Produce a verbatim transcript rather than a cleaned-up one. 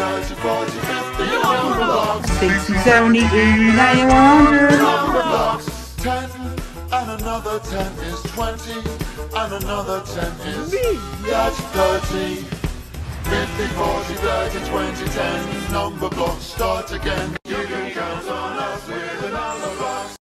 thirty, forty, fifty, number blocks. sixty, seventy, eighty, ninety, one hundred. Number blocks. ten and another ten is twenty, and another ten is that's thirty. fifty, forty, thirty, twenty, ten. Number blocks start again.